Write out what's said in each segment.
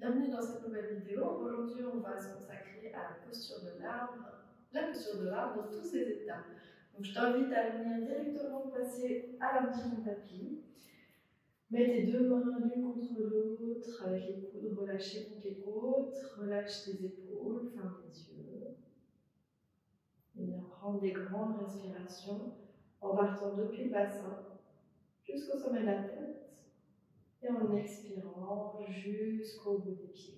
Bienvenue dans cette nouvelle vidéo. Aujourd'hui, on va se consacrer à la posture de l'arbre dans tous ses états. Donc, je t'invite à venir directement placer à l'arrière de ton tapis. Mets tes deux mains l'une contre l'autre avec les coudes relâchés contre les côtes. Relâche tes épaules, ferme les yeux. Et bien prendre des grandes respirations en partant depuis le bassin jusqu'au sommet de la tête et en expirant jusqu'au bout des pieds.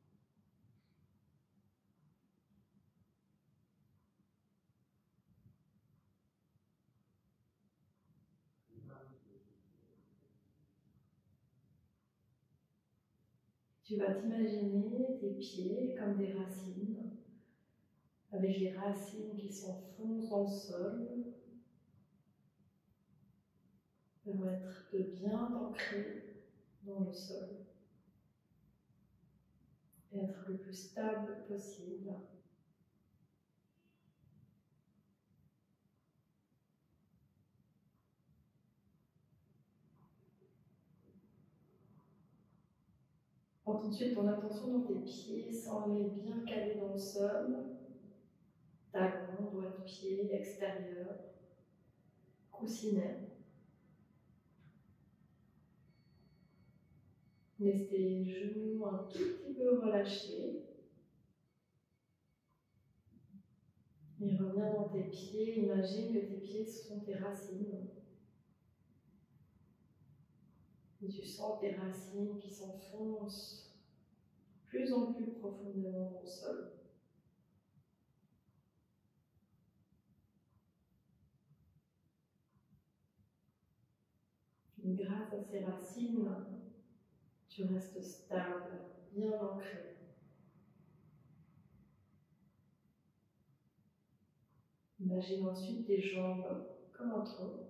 Tu vas t'imaginer tes pieds comme des racines, avec les racines qui s'enfoncent dans le sol, permettre de bien t'ancrer dans le sol et être le plus stable possible. Porte ensuite ton attention dans tes pieds, sens-les bien calés dans le sol, talons, doigts de pied, extérieur, coussinet. Laisse tes genoux un tout petit peu relâchés. Et reviens dans tes pieds, imagine que tes pieds sont tes racines. Et tu sens tes racines qui s'enfoncent de plus en plus profondément dans le sol. Et grâce à ces racines, tu restes stable, bien ancré. Imagine ensuite tes jambes comme un tronc.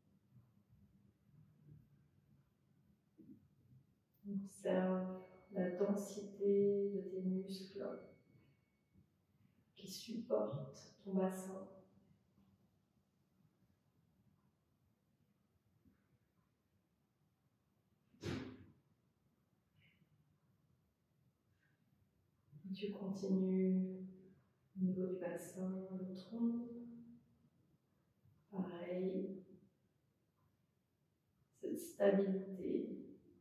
Observe la densité de tes muscles qui supportent ton bassin. Et tu continues au niveau du bassin, le tronc. Pareil, cette stabilité.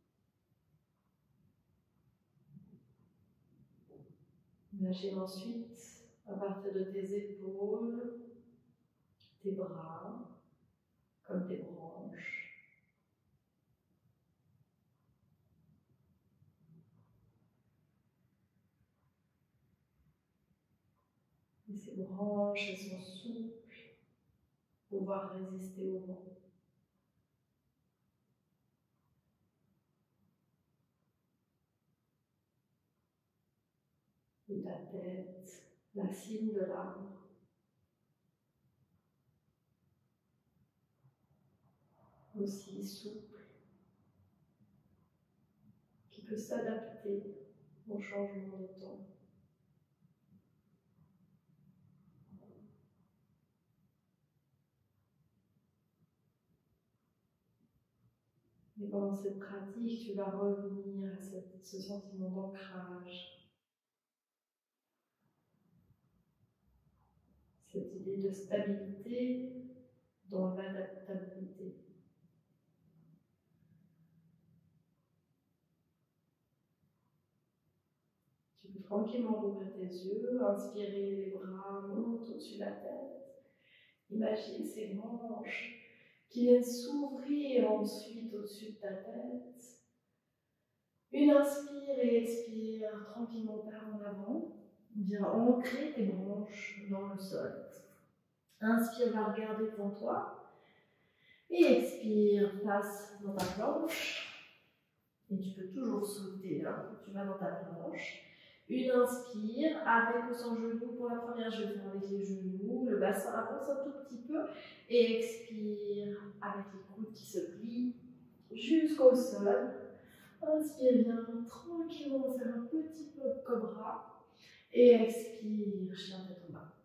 Imagine ensuite, à partir de tes épaules, tes bras, comme des branches. Et ces branches, elles sont souples, pour pouvoir résister au vent. Et ta tête, la cime de l'arbre. Aussi souple, qui peut s'adapter au changement de temps. Et pendant cette pratique, tu vas revenir à ce sentiment d'ancrage, cette idée de stabilité dans l'adaptabilité. Tu peux tranquillement ouvrir tes yeux, inspirer, les bras montent au-dessus de la tête. Imagine ces branches qui viennent s'ouvrir ensuite au-dessus de ta tête. Une inspire et expire tranquillement par en avant. Viens ancrer tes branches dans le sol. Inspire, va regarder devant toi. Et expire, passe dans ta planche. Et tu peux toujours sauter, hein. Tu vas dans ta planche. Une inspire, avec ou sans genou. Pour la première, je vais faire avec les genoux. Le bassin avance un tout petit peu. Et expire, avec les coudes qui se plient jusqu'au sol. Inspire bien, tranquillement, on va faire un petit peu de cobra. Et expire, chien tête en bas.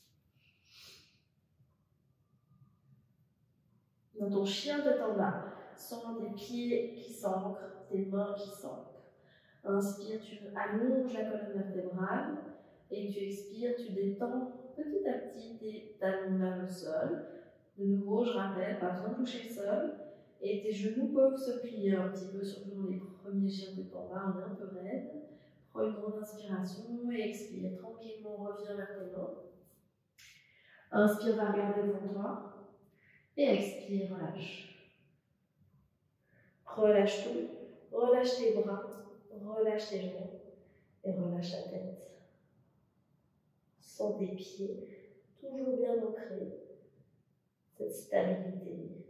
Dans ton chien tête en bas, sens tes pieds qui s'ancrent, tes mains qui s'ancrent. Inspire, tu allonges la colonne vertébrale et tu expires, tu détends petit à petit tes talons vers le sol. De nouveau, je rappelle, pas besoin de toucher le sol et tes genoux peuvent se plier un petit peu, surtout dans les premiers chiens de ton bas, on est un peu raide. Prends une grande inspiration et expire tranquillement, reviens vers tes mains. Inspire, va regarder devant toi et expire, relâche. Relâche tout, relâche tes bras, relâche tes jambes et relâche la tête. Sens tes pieds toujours bien ancrés, cette stabilité.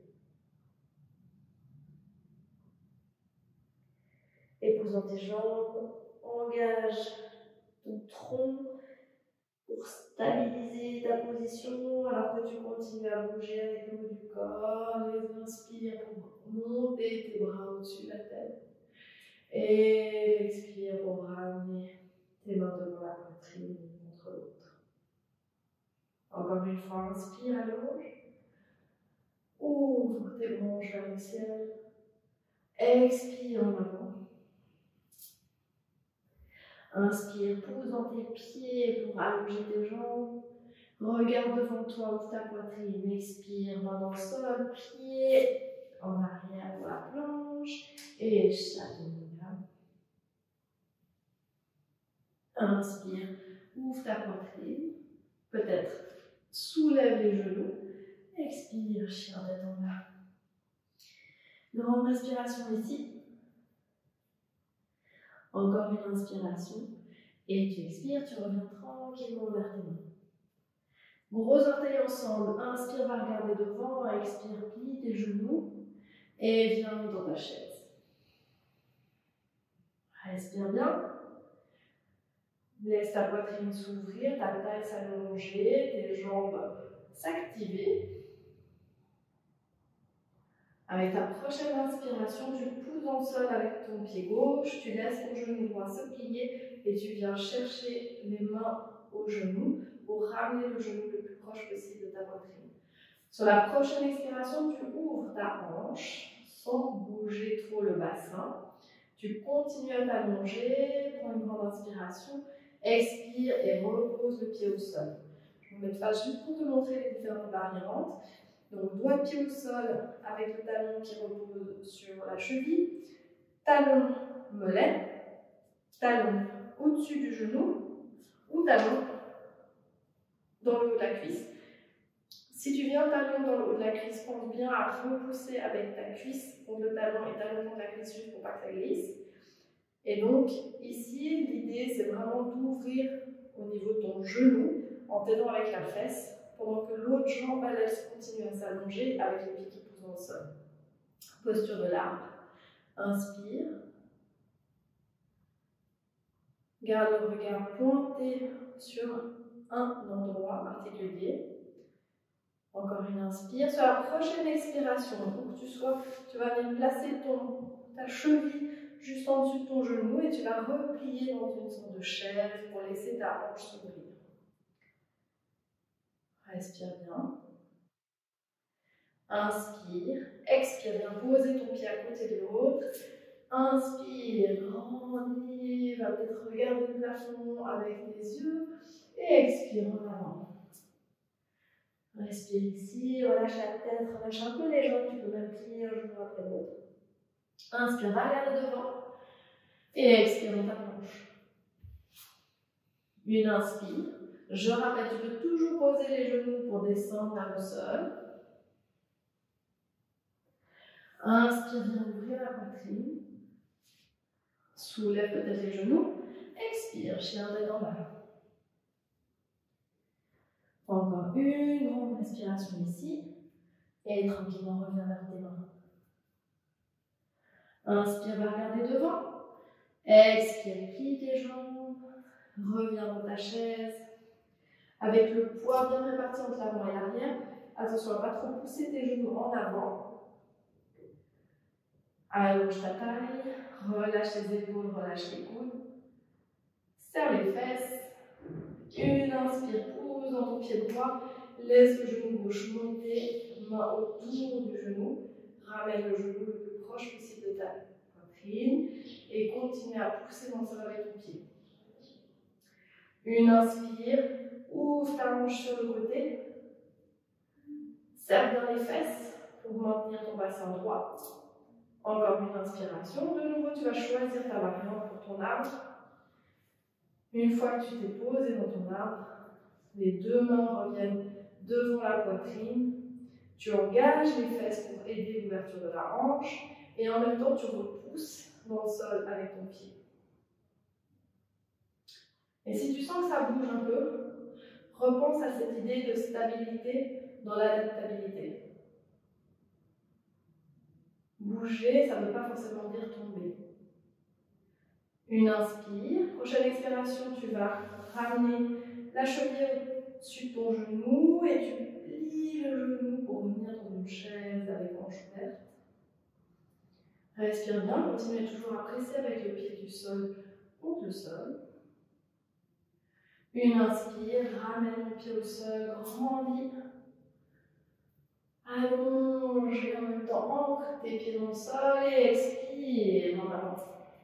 Épousant tes jambes, engage ton tronc pour stabiliser ta position alors que tu continues à bouger avec le haut du corps. Et inspire pour monter tes bras au-dessus de la tête. Et expire pour ramener tes mains devant la poitrine contre l'autre. Encore une fois, inspire, allonge. Ouvre tes branches vers le ciel. Expire en avant. Inspire, pousse dans tes pieds pour allonger tes jambes. Regarde devant toi, ouvre ta poitrine. Expire, main dans le sol, pied en arrière pour la planche. Et chaturanga. Inspire, ouvre ta poitrine. Peut-être soulève les genoux. Expire, chien tête en bas. Grande respiration ici. Encore une inspiration. Et tu expires, tu reviens tranquillement vers tes mains. Gros orteils ensemble. Inspire, va regarder devant. Expire, plie tes genoux. Et viens dans ta chaise. Respire bien. Laisse ta poitrine s'ouvrir, ta taille s'allonger, tes jambes s'activer. Avec ta prochaine inspiration, tu pousses dans le sol avec ton pied gauche, tu laisses ton genou droit se plier et tu viens chercher les mains au genou pour ramener le genou le plus proche possible de ta poitrine. Sur la prochaine expiration, tu ouvres ta hanche sans bouger trop le bassin. Tu continues à t'allonger, prends une grande inspiration, expire et repose le pied au sol. Je vais me mettre face juste pour te montrer les différentes variantes. Donc, doigt de pied au sol avec le talon qui repose sur la cheville, talon mollet, talon au-dessus du genou ou talon dans le haut de la cuisse. Si tu viens talon dans le haut de la cuisse, pense bien à repousser avec ta cuisse contre le talon et talon contre la cuisse juste pour pas que ça glisse. Et donc, ici, l'idée, c'est vraiment d'ouvrir au niveau de ton genou en t'aidant avec la fesse pendant que l'autre jambe, elle continue à s'allonger avec les pieds qui poussent dans le sol. Posture de l'arbre. Inspire. Garde le regard pointé sur un endroit particulier. Encore une inspire. Sur la prochaine expiration, où que tu sois, tu vas venir placer ta cheville juste en dessous de ton genou et tu vas replier dans une sorte de chaise pour laisser ta hanche s'ouvrir. Respire bien. Inspire. Expire bien. Posez ton pied à côté de l'autre. Inspire. Grandis. Va peut-être regarder le plafond avec les yeux. Et expire en avant. Respire ici. Relâche la tête. Relâche un peu les jambes. Tu peux même plier un genou après l'autre. Inspire. Regarde devant. Et expire dans ta planche. Une inspire. Je rappelle, tu peux toujours poser les genoux pour descendre vers le sol. Inspire, viens ouvrir la poitrine. Soulève peut-être les genoux. Expire, chien tête en bas. Encore une grande respiration ici. Et tranquillement, reviens vers tes mains. Inspire, va regarder devant. Expire, plie tes jambes. Reviens dans ta chaise. Avec le poids bien réparti entre l'avant et l'arrière. Attention à ne pas trop pousser tes genoux en avant. Allonge ta taille, relâche les épaules, relâche les coudes. Serre les fesses. Une inspire, pousse dans ton pied droit. Laisse le genou gauche monter, main autour du genou. Ramène le genou le plus proche possible de ta poitrine. et continue à pousser dans le sol avec ton pied. Une inspire, ouvre ta hanche sur le côté, serre bien les fesses pour maintenir ton bassin droit. Encore une inspiration, de nouveau tu vas choisir ta variante pour ton arbre. Une fois que tu t'es posé dans ton arbre, les deux mains reviennent devant la poitrine. Tu engages les fesses pour aider l'ouverture de la hanche et en même temps tu repousses dans le sol avec ton pied. Et si tu sens que ça bouge un peu, repense à cette idée de stabilité dans l'adaptabilité. Bouger, ça ne veut pas forcément dire tomber. Une inspire, prochaine expiration, tu vas ramener la cheville au-dessus de ton genou et tu plies le genou pour revenir dans une chaise avec hanche ouverte. Respire bien, continuez toujours à presser avec le pied du sol contre le sol. Une inspire, ramène ton pied au sol, grandis. Allonge et en même temps ancre tes pieds dans le sol et expire en avant.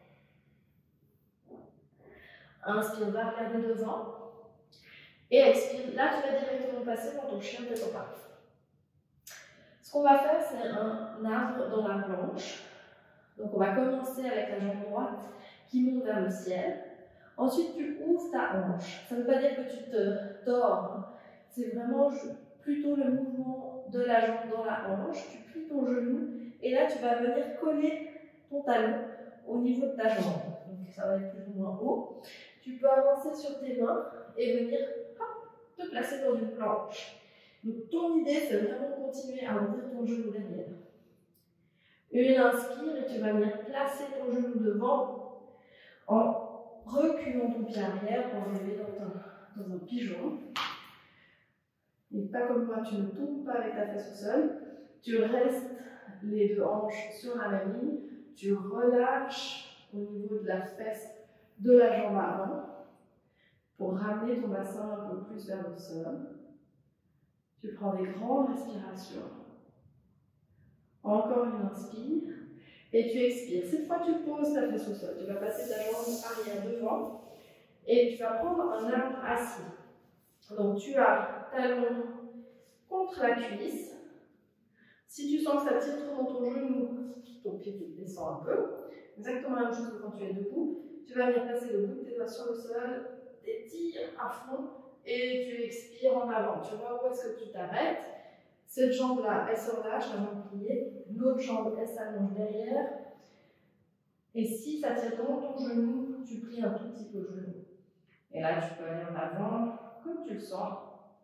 Inspire, va regarder devant. Et expire, là tu vas directement passer dans ton chien tête en bas. Ce qu'on va faire, c'est un arbre dans la planche. Donc on va commencer avec la jambe droite qui monte vers le ciel. Ensuite tu ouvres ta hanche. Ça ne veut pas dire que tu te tords. C'est vraiment plutôt le mouvement de la jambe dans la hanche. Tu plies ton genou et là tu vas venir coller ton talon au niveau de ta jambe. Donc ça va être plus ou moins haut. Tu peux avancer sur tes mains et venir te placer dans une planche. Donc ton idée, c'est vraiment continuer à ouvrir ton genou derrière. Une inspire et tu vas venir placer ton genou devant en reculant ton pied arrière pour arriver dans un pigeon. Et pas comme moi, tu ne tombes pas avec ta fesse au sol. Tu restes les deux hanches sur la même ligne. Tu relâches au niveau de la fesse de la jambe avant pour ramener ton bassin un peu plus vers le sol. Tu prends des grandes respirations. Encore une inspire. Et tu expires. Cette fois, tu poses ta fesse au sol. Tu vas passer ta jambe arrière devant. Et tu vas prendre un arbre assis. Donc, tu as talon contre la cuisse. Si tu sens que ça tire trop dans ton genou, ton pied descend un peu. Exactement la même chose que quand tu es debout. Tu vas venir placer le bout de tes doigts sur le sol, t'étires à fond et tu expires en avant. Tu vois où est-ce que tu t'arrêtes. Cette jambe-là, elle se relâche, la jambe pliée. L'autre jambe, elle s'allonge derrière. Et si ça tire dans ton genou, tu plies un tout petit peu le genou. Et là, tu peux aller en avant comme tu le sens.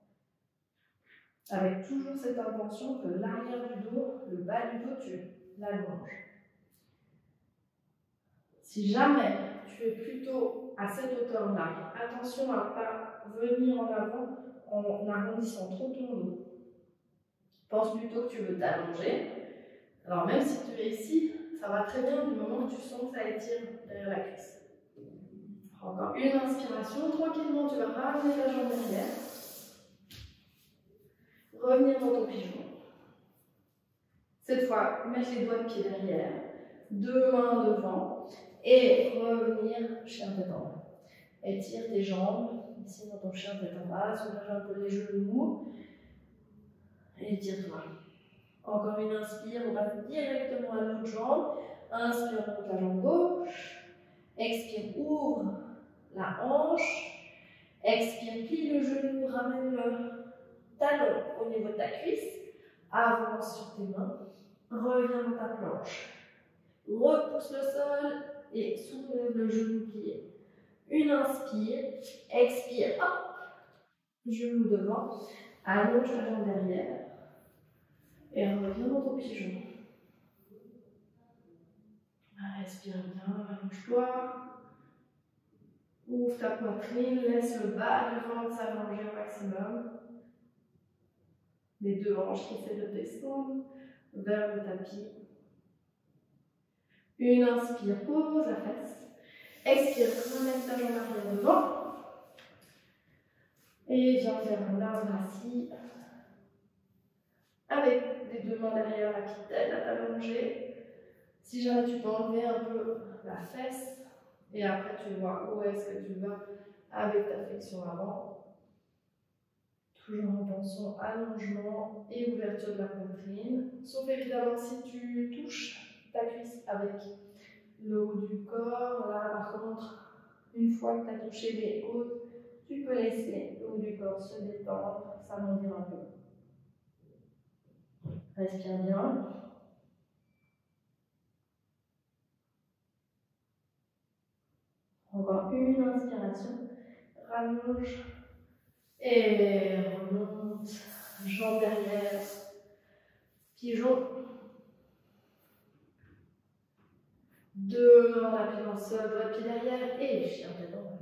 Avec toujours cette intention que l'arrière du dos, le bas du dos, tu l'allonges. Si jamais tu es plutôt à cette hauteur-là, attention à ne pas venir en avant en arrondissant trop ton dos. Pense plutôt que tu veux t'allonger. Alors même si tu es ici, ça va très bien du moment que tu sens que ça étire derrière la cuisse. Encore une inspiration, tranquillement tu vas ramener la jambe derrière. Revenir dans ton pigeon. Cette fois, mettre les doigts de pied derrière, deux mains devant et revenir chien tête en bas. Étire tes jambes, ici dans ton chien tête en bas, soulage un peu les genoux et étire-toi. Encore une inspire, on passe directement à l'autre jambe. Inspire, monte la jambe gauche. Expire, ouvre la hanche. Expire, plie le genou, ramène le talon au niveau de ta cuisse. Avance sur tes mains. Reviens dans ta planche. Repousse le sol et soulève le genou plié. Une inspire, expire, hop, genou devant. Allonge la jambe derrière. Et reviens dans ton pigeon. Respire bien, allonge-toi. Ouvre ta poitrine, laisse le bas du ventre s'allonger au maximum. Les deux hanches qui essaient de descendre vers le tapis. Une inspire, pose la fesse. Expire, ramène ta jambe arrière devant. Et viens faire un arbre assis. Avec les deux mains derrière la qui t'aide à t'allonger. Si jamais tu peux enlever un peu la fesse, et après tu vois où est-ce que tu vas avec ta flexion avant. Toujours en pensant allongement et ouverture de la poitrine. Sauf évidemment si tu touches ta cuisse avec le haut du corps. Là par contre, une fois que tu as touché les côtes, tu peux laisser le haut du corps se détendre, s'alourdir un peu. Respire bien. Encore une inspiration. Rallonge. Et remonte. Jambes derrière. Pigeon. Deux mains appuyées dans le sol, doigts de pied derrière. Et chien dedans.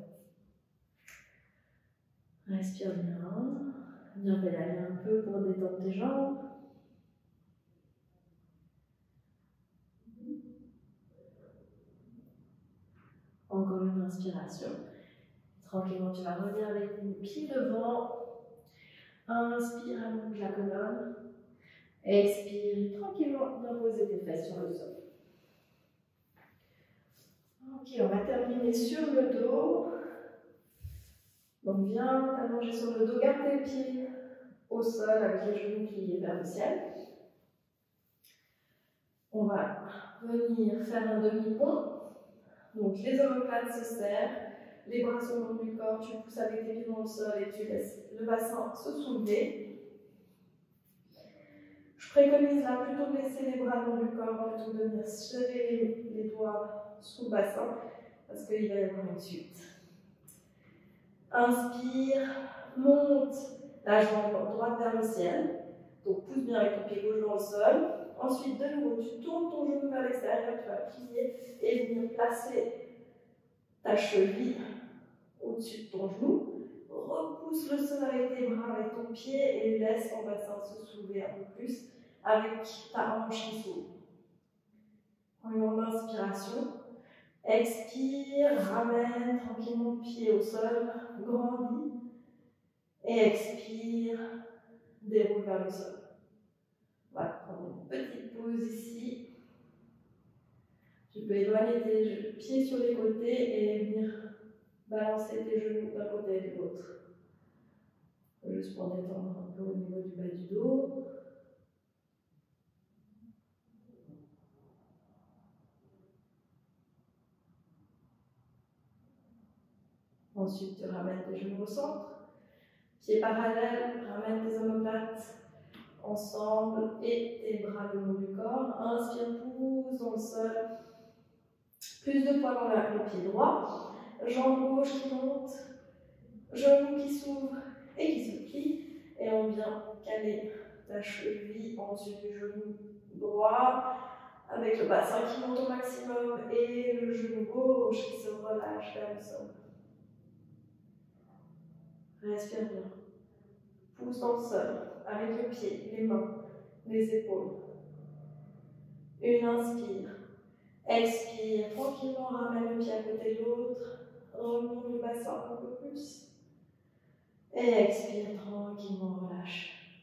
Respire bien. Viens pédaler un peu pour détendre tes jambes. Encore une inspiration. Tranquillement, tu vas revenir avec les pieds devant. Inspire, allonge la colonne. Expire, tranquillement, viens poser tes fesses sur le sol. Ok, on va terminer sur le dos. Donc viens t'allonger sur le dos, garde tes pieds au sol avec les genoux pliés vers le ciel. On va venir faire un demi-pont. Donc les omoplates se serrent, les bras sont au long du corps, tu pousses avec tes pieds dans le sol et tu laisses le bassin se soulever. Je préconise là plutôt de laisser les bras dans le corps plutôt de venir serrer les doigts sous le bassin parce qu'il va y avoir une suite. Inspire, monte la jambe droite vers le ciel. Donc pousse bien avec ton pied gauche dans le sol. Ensuite, de nouveau, tu tournes ton genou vers l'extérieur, tu vas plier et venir placer ta cheville au-dessus de ton genou. Repousse le sol avec tes bras, avec ton pied et laisse ton bassin se soulever un peu plus avec ta hanche qui s'ouvre. Prends une grande inspiration. Expire, ramène tranquillement le pied au sol, grandis. Et expire, déroule vers le sol. On va prendre une petite pause ici. Tu peux éloigner tes pieds sur les côtés et venir balancer tes genoux d'un côté et de l'autre. Juste pour détendre un peu au niveau du bas du dos. Ensuite, tu ramènes tes genoux au centre. Pieds parallèles, ramène tes omoplates ensemble et tes bras le long du corps. Inspire, pousse dans le sol. Plus de poids dans le pied droit. Jambe gauche qui monte. Genou qui s'ouvre et qui se plie. Et on vient caler ta cheville en dessus du genou droit. Avec le bassin qui monte au maximum et le genou gauche qui se relâche vers le sol. Respire bien. Pousse dans le sol avec le pied, les mains, les épaules. Une inspire. Expire. Tranquillement, ramène le pied à côté de l'autre. Remonte le bassin un peu plus. Et expire tranquillement, relâche.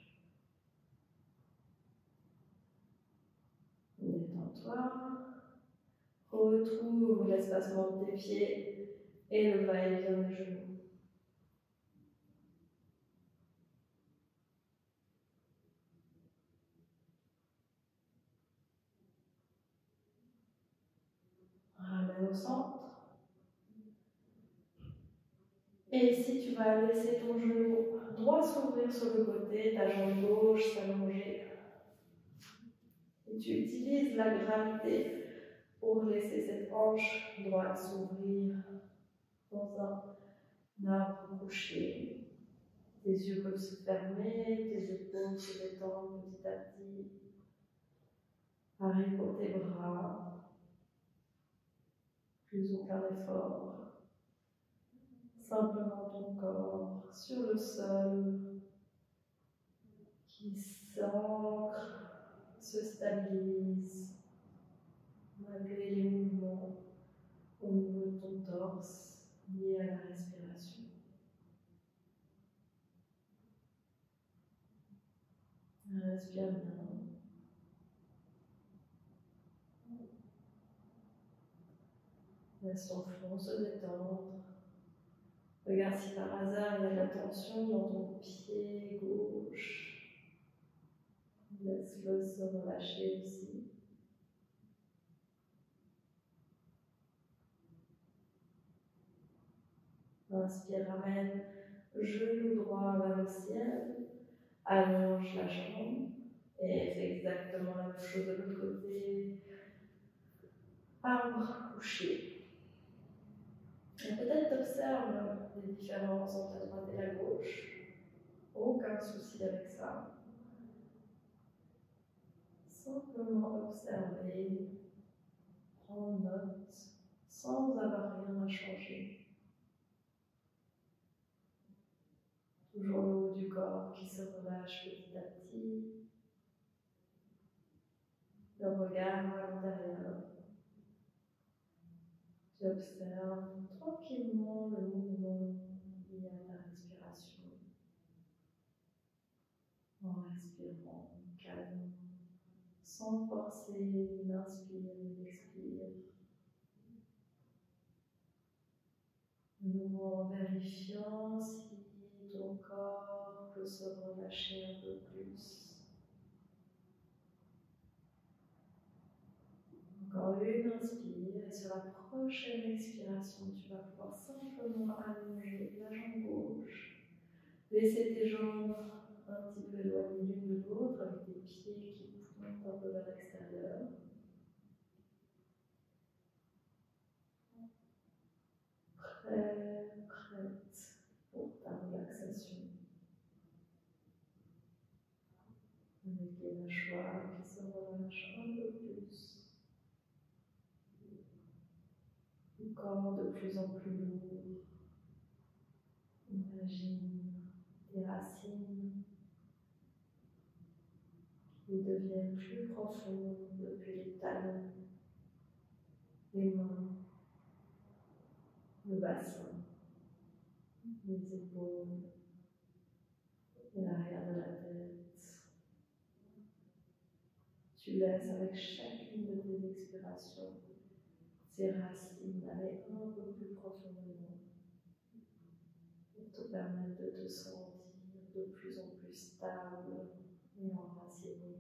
Détends-toi. Retrouve l'espacement de tes pieds et le va-et-vient des genoux. Ramène au centre. Et ici, tu vas laisser ton genou droit s'ouvrir sur le côté, ta jambe gauche s'allonger. Et tu utilises la gravité pour laisser cette hanche droite s'ouvrir dans un arbre couché. Tes yeux peuvent se fermer, tes épaules se détendent petit à petit. Pareil pour tes bras. Plus aucun effort. Simplement ton corps sur le sol qui s'ancre, se stabilise malgré les mouvements au niveau de ton torse liés à la respiration. Respire bien. Laisse ton front se détendre. Regarde si par hasard il y a de la tension dans ton pied gauche. Laisse-le se relâcher aussi. Inspire, ramène genou droit vers le ciel. Allonge la jambe. Et fais exactement la même chose de l'autre côté. Arbre couché. Et peut-être observe les différences entre la droite et la gauche. Aucun souci avec ça. Simplement observer, prendre note, sans avoir rien à changer. Toujours le haut du corps qui se relâche petit à petit. Le regard à l'intérieur. Tu observes tranquillement le mouvement lié à ta respiration. En respirant calme, sans forcer, il inspire, il expire. De nouveau en vérifiant si ton corps peut se relâcher un peu plus. Encore une inspire et sur la prochaine expiration, tu vas pouvoir simplement allonger la jambe gauche. Laisser tes jambes un petit peu éloignées l'une de l'autre avec tes pieds qui pointent un peu vers l'extérieur. Prête pour ta relaxation. Avec les mâchoires qui se relâchent un peu plus. Le corps de plus en plus lourd. Imagine des racines qui deviennent plus profondes depuis les talons, les mains, le bassin, les épaules et l'arrière de la tête. Tu laisses avec chacune de tes expirations ces racines aller un peu plus profondément pour te permettre de te sentir de plus en plus stable et enraciné.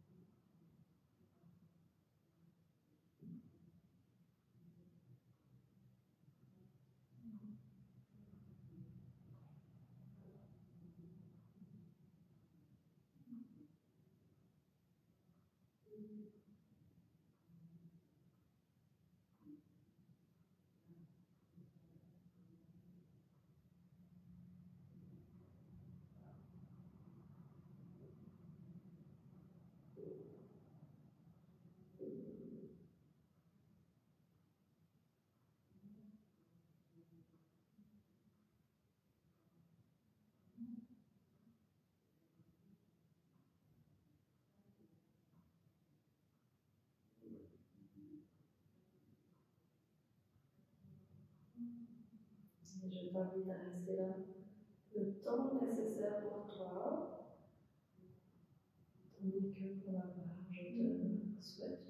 Je t'invite à rester là le temps nécessaire pour toi, tandis que pour ma part, je te souhaite